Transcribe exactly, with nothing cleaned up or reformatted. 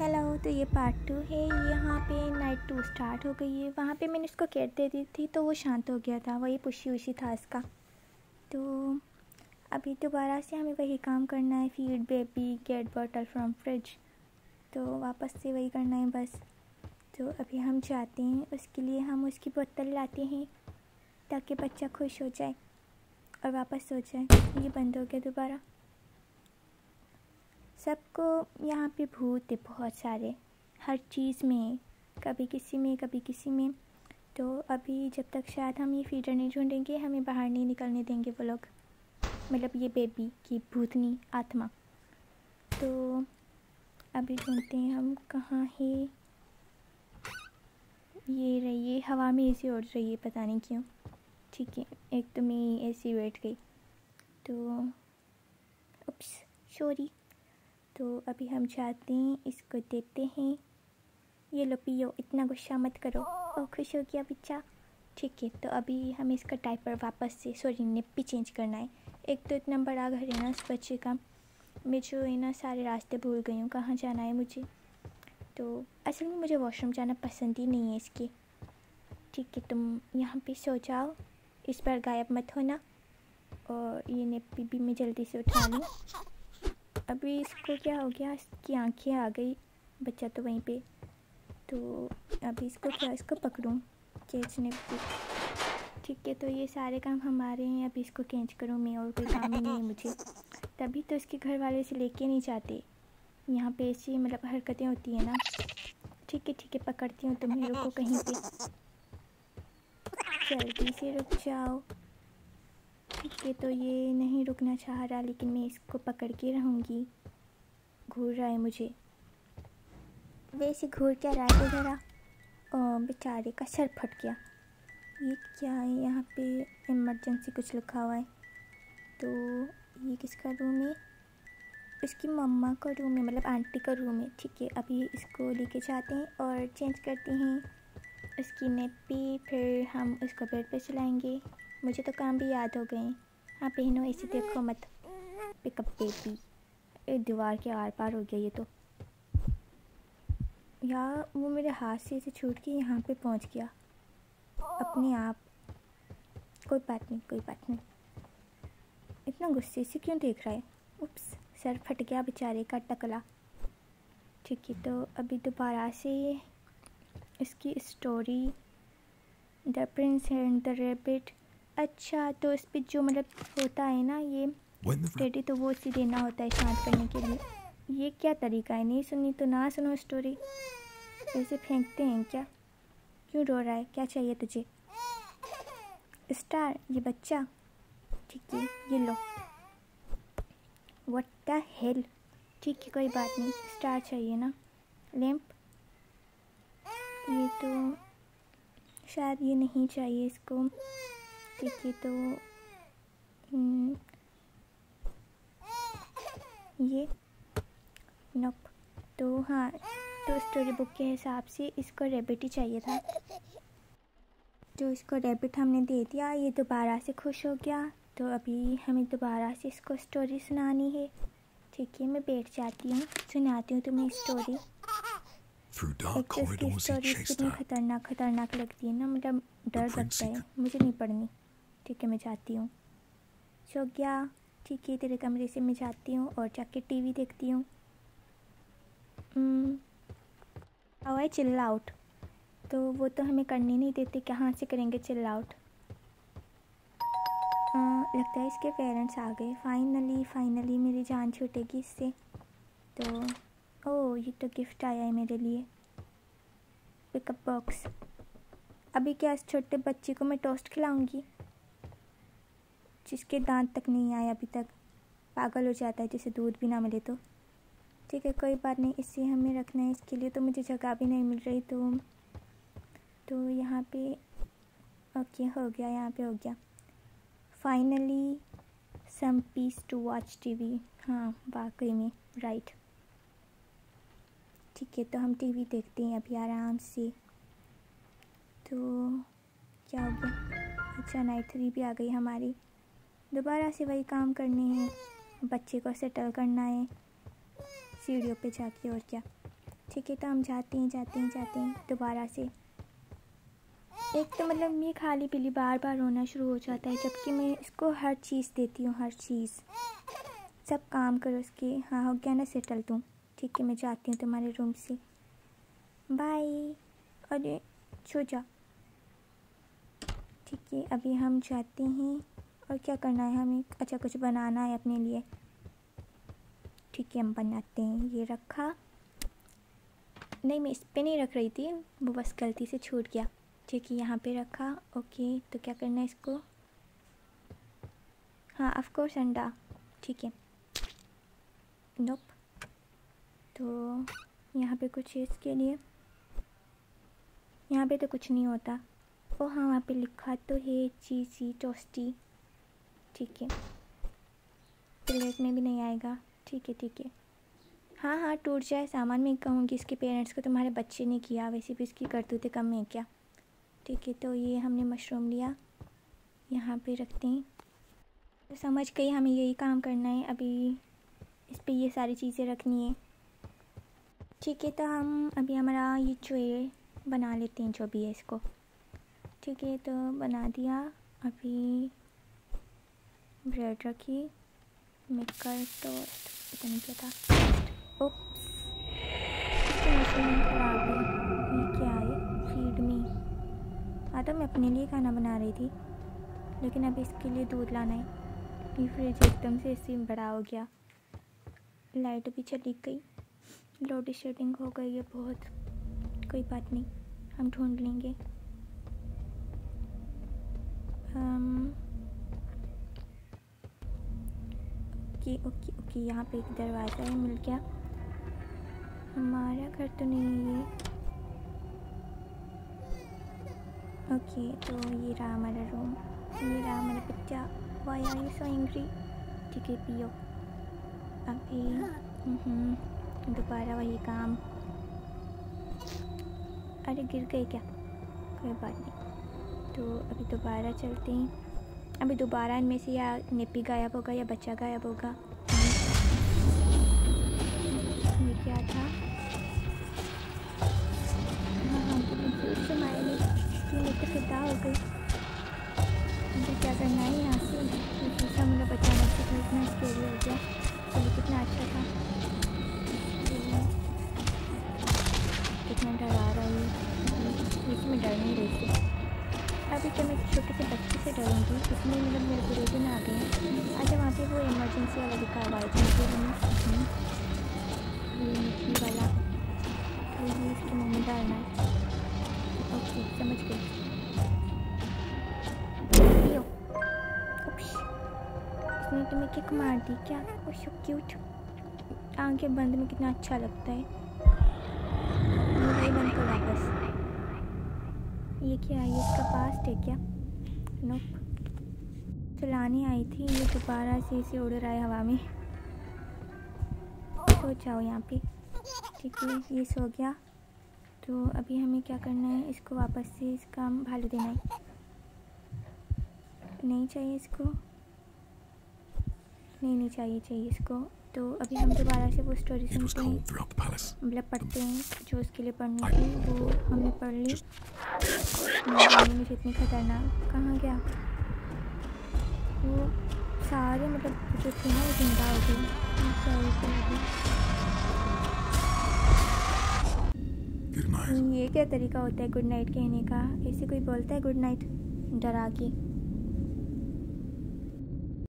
Hello. तो ये part two है। यहाँ पे नाइट टू स्टार्ट हो गई है। वहाँ पे मैंने उसको केयर दे दी थी तो वो शांत हो गया था, वही पुशी उशी था इसका। तो अभी दोबारा से हमें वही काम करना है, feed baby, get bottle from fridge. तो वापस से वही करना है बस। तो अभी हम चाहते हैं, उसके लिए हम उसकी बोतल लाते हैं ताकि बच्चा खुश हो जाए और वापस सो जाए। ये बंद हो गया दोबारा। सबको यहाँ पे भूत है बहुत सारे, हर चीज़ में, कभी किसी में कभी किसी में। तो अभी जब तक शायद हम ये फीडर नहीं ढूंढेंगे, हमें बाहर नहीं निकलने देंगे वो लोग, मतलब ये बेबी की भूतनी आत्मा। तो अभी ढूंढते हैं हम कहाँ है। ये रही, हवा में ऐसी उड़ रही है, पता नहीं क्यों। ठीक है, एक तो मैं ऐसी बैठ गई तो उप्स सॉरी। तो अभी हम जाते हैं, इसको देते हैं। ये लो पियो, इतना गुस्सा मत करो। ओ खुश हो गया बच्चा। ठीक है, तो अभी हमें इसका डायपर वापस से सॉरी नेपी चेंज करना है। एक तो इतना बड़ा घर है ना इस बच्चे का, मैं जो है ना सारे रास्ते भूल गई हूँ कहाँ जाना है मुझे। तो असल में मुझे वॉशरूम जाना पसंद ही नहीं है इसके। ठीक है, तुम यहाँ पे सो जाओ, इस बार गायब मत होना। और ये नेपी भी मैं जल्दी से उठा लूँ। अभी इसको क्या हो गया, इसकी आंखें आ गई, बच्चा तो वहीं पे। तो अभी इसको क्या, इसको पकड़ूं कैच नेपी। ठीक है, तो ये सारे काम हमारे हैं। अभी इसको कैच करूँ मैं, और कोई काम ही नहीं है मुझे। तभी तो इसके घर वाले इसे लेके नहीं जाते, यहाँ पे ऐसी मतलब हरकतें होती हैं ना। ठीक है ठीक है, पकड़ती हूँ, तुम्हें रुको कहीं पे, जल्दी से रुक जाओ। ठीक है, तो ये नहीं रुकना चाह रहा, लेकिन मैं इसको पकड़ के रहूँगी। घूर रहा है मुझे, वैसे घूर क्या रहा है ज़रा। बेचारे का सर फट गया। ये क्या है, यहाँ पे इमरजेंसी कुछ लिखा हुआ है। तो ये किसका रूम है, इसकी मम्मा का रूम है, मतलब आंटी का रूम है। ठीक है, अभी इसको लेके जाते हैं और चेंज करते हैं इसकी नेपी, फिर हम उसको बेड पे सुलाएंगे। मुझे तो काम भी याद हो गए। हाँ पहनो, ऐसे देखो मत। पिकअप बेबी, ए दीवार के आर पार हो गया ये तो। यार वो मेरे हाथ से ऐसे छूट के यहाँ पे पहुँच गया अपने आप। कोई बात नहीं कोई बात नहीं, इतना गुस्से से क्यों देख रहा है। उप्स, सर फट गया बेचारे का टकला। ठीक है, तो अभी दोबारा से इसकी story, the prince and the rabbit. अच्छा, तो इस पर जो मतलब होता है ना ये टेडी, तो वो उसे देना होता है शांत करने के लिए। ये क्या तरीका है, नहीं सुनी तो ना सुनो स्टोरी। ऐसे फेंकते हैं क्या, क्यों रो रहा है, क्या चाहिए तुझे। स्टार, ये बच्चा। ठीक है, ये लो। What the hell. ठीक है कोई बात नहीं, स्टार चाहिए ना। लैंप, ये तो शायद ये नहीं चाहिए इसको। ठीक है, तो ये नोप। तो हाँ, तो स्टोरी बुक के हिसाब से इसको रैबिट ही चाहिए था, तो इसको रैबिट हमने दे दिया। ये दोबारा से खुश हो गया। तो अभी हमें दोबारा से इसको स्टोरी सुनानी है। ठीक है, मैं बैठ जाती हूँ, सुनाती हूँ तुम्हें स्टोरी। एक तो इसकी स्टोरी कितनी खतरनाक खतरनाक लगती है ना, मतलब डर लगता है, मुझे नहीं पढ़नी। ठीक है, मैं जाती हूँ। सो गया। ठीक है, तेरे कमरे से मैं जाती हूँ और जाके टीवी देखती हूँ। हाउ आई चिल आउट, तो वो तो हमें करने नहीं देते, कहाँ से करेंगे चिल आउट। लगता है इसके पेरेंट्स आ गए। फाइनली फाइनली मेरी जान छूटेगी इससे। तो ओह, ये तो गिफ्ट आया है मेरे लिए, पिकअप बॉक्स। अभी क्या इस छोटे बच्चे को मैं टोस्ट खिलाऊंगी, जिसके दांत तक नहीं आए अभी तक, पागल हो जाता है जिसे दूध भी ना मिले तो। ठीक है कोई बात नहीं, इसे हमें रखना है, इसके लिए तो मुझे जगह भी नहीं मिल रही। तो तो यहाँ पे ओके हो गया, यहाँ पे हो गया। Finally some peace to watch TV. हाँ वाकई में राइट। ठीक है, तो हम टीवी देखते हैं अभी आराम से। तो क्या हो गया, अच्छा नाइट थ्री भी आ गई हमारी। दोबारा से वही काम करने हैं, बच्चे को सेटल करना है सीढ़ियों पे जाके, और क्या। ठीक है, तो हम जाते हैं जाते हैं जाते हैं दोबारा से। एक तो मतलब ये खाली पीली बार बार रोना शुरू हो जाता है, जबकि मैं इसको हर चीज़ देती हूँ, हर चीज़, सब काम करो उसके। हाँ हो गया ना सेटल तुम, ठीक है मैं जाती हूँ तुम्हारे रूम से, बाय। अरे छो जा, ठीक है अभी हम जाते हैं। और क्या करना है हमें? अच्छा कुछ बनाना है अपने लिए, ठीक है हम बनाते हैं। ये रखा, नहीं मैं इस पे नहीं रख रही थी, वो बस गलती से छूट गया। ठीक है यहाँ पे रखा। ओके तो क्या करना है इसको? हाँ ऑफ कोर्स अंडा, ठीक है। नोप, तो यहाँ पे कुछ है इसके लिए, यहाँ पे तो कुछ नहीं होता। ओ हाँ वहाँ पे लिखा तो है चीज़ी टोस्टी, ठीक है। प्लेट में भी नहीं आएगा, ठीक है ठीक है। हाँ हाँ टूट जाए सामान, मैं कहूँगी इसके पेरेंट्स को तुम्हारे बच्चे ने किया, वैसे भी इसकी करतूतें कम है क्या। ठीक है तो ये हमने मशरूम लिया, यहाँ पे रखते हैं। तो समझ गई हमें यही काम करना है, अभी इस पे ये सारी चीज़ें रखनी है। ठीक है तो हम अभी हमारा ये जो है बना लेते हैं जो भी है इसको। ठीक है तो बना दिया। अभी ब्रेड रखी, मेकर तो पता नहीं क्या था। ओप्स इसकी मशीन खराब है, ये क्या है? Feed me. हाँ तो मैं अपने लिए खाना बना रही थी, लेकिन अब इसके लिए दूध लाना है। ये फ्रिज एकदम से ऐसे बड़ा हो गया, लाइट भी चली गई, लोड शेडिंग हो गई है बहुत। कोई बात नहीं, हम ढूंढ लेंगे। ओके ओके ओके यहाँ पे एक दरवाज़ा है, मिल गया। हमारा घर तो नहीं है ये। ओके तो ये रहा हमारा रूम, ये रहा हमारा बच्चा। Why are you so angry? ठीक है पियो। अभी दोबारा वही काम। अरे गिर गए क्या? कोई बात नहीं, तो अभी दोबारा चलते हैं। अभी दोबारा इनमें से या निप्पी गायब होगा या बच्चा गायब होगा। ये क्या था? हाँ हाँ तो मायने मैं तो फिदा हो गई। मुझे क्या करना है यहाँ से? दूसरा मेरा बच्चा बच्चा था, इतना स्केरी हो गया। चलो कितना अच्छा था, कितना डरा रहा है। लेकिन मैं डर नहीं रही थी। अभी तो मैं छोटे से बच्चे से डरूँगी, इसमें मतलब मेरे बुरे दिन आ गए हैं। अच्छा वहाँ पे वो इमरजेंसी वाला लिखा हुआ है, जिनके ये मिट्टी वाला, तो ये इसकी मम्मी डालना है। ओके समझ गई। इसने तुम्हें किक मार दी क्या? ओह सो क्यूट, आंखें बंद में कितना अच्छा लगता है। बंद कर वापस। ये क्या है? ये इसका पास्ट है क्या? नोप, चलाने आई थी, ये दोबारा से इसे उड़ रहा है हवा में। सो जाओ यहाँ पे, ठीक है ये सो गया। तो अभी हमें क्या करना है? इसको वापस से इसका भालू देना है। नहीं चाहिए इसको, नहीं नहीं चाहिए चाहिए इसको। तो अभी हम दोबारा से वो स्टोरी सुनते हैं, मतलब पढ़ते हैं जो उसके लिए पढ़नी थी, वो हमने पढ़ ली। मुझे इतनी खतरनाक कहाँ गया? वो सारे मतलब जो थे ना वो जिंदा हो गए। ये क्या तरीका होता है गुड नाइट कहने का? ऐसे कोई बोलता है गुड नाइट डरा के?